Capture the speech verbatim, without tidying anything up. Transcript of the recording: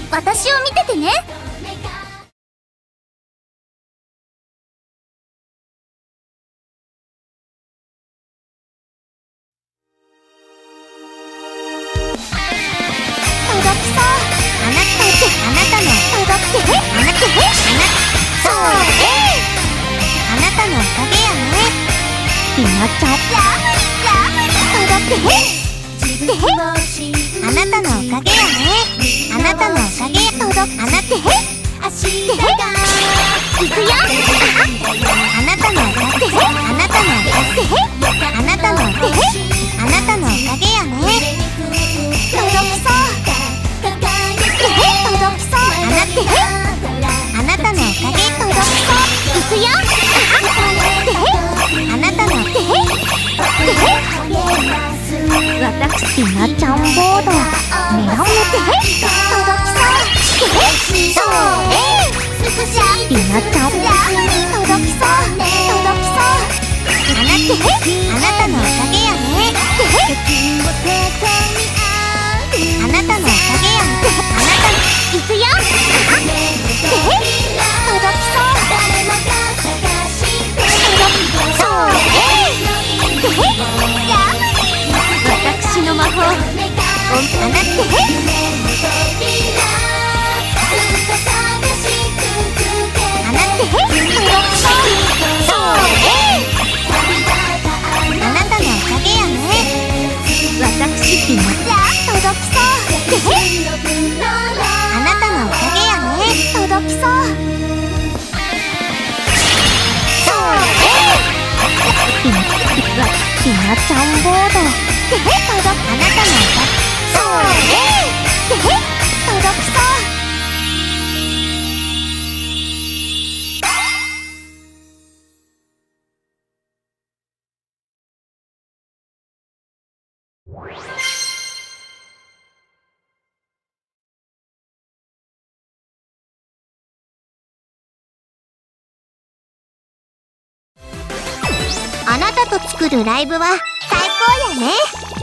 私を見ててね。届きそう。あなたってあなたの届けあなたへあなたそうえあなたのおかげやね。ひなちゃんラブリラブリ届けであなたのおかげやね。あなたのおかげや届あなたへ足でいくよ。あなたのおかげあなたのおかげあなたのおかげあなたのおかげやね。届きそう届きそうあなたあなたのおかげ届きそういくよ。あなたのおかげ私ひなちゃんボードメロンて届きそうそうえひなちゃん届きそう届きそうあなたあなたのおかげやね。あなたのおかげやね。あなたのいくよ。届きそうそうえ私の魔法あなたあなた届きそうそうえあなたのおかげやね。私ひな届きそうあなたのおかげやね。届きそうそうえひなひなちゃんボード届くあなたのおかげそうえ届きそうあなたと作るライブは最高やね。